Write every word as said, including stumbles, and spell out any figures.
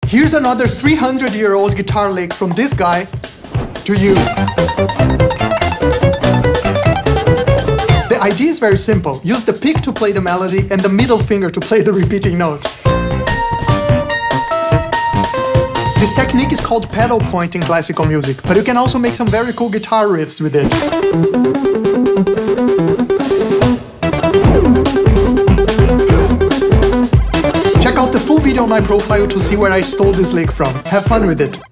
Here's another three hundred year old guitar lick from this guy to you. The idea is very simple. Use the pick to play the melody and the middle finger to play the repeating note. This technique is called pedal point in classical music, but you can also make some very cool guitar riffs with it. Check out the full video on my profile to see where I stole this lick from. Have fun with it.